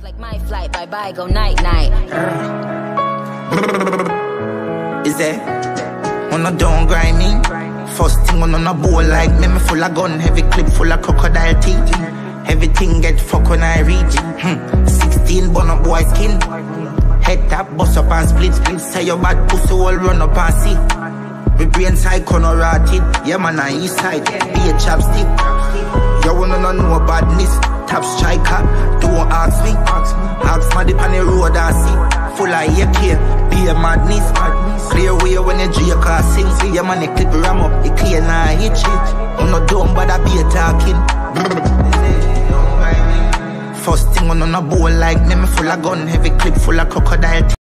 Like my flight, bye bye, go night night. Is there? On a don't grind me. First thing on a bowl like me full of gun, heavy clip full of crocodile teeth. Everything get fuck when I reach. 16 bun up boy skin. Head tap, bust up and split. Say your bad pussy all run up and see. My brain side corner rotted. Yeah man, I east side. Be a chapstick. You wanna know badness. Top striker, don't ask me. Ask my dip on the road and see. Full of AK, be a madness. Clear way when you drink or sing. See your man, the clip ram up, it clear now hit shit. I'm not dumb, but I be a talking. First thing on a bowl like me full of gun, heavy clip full of crocodile.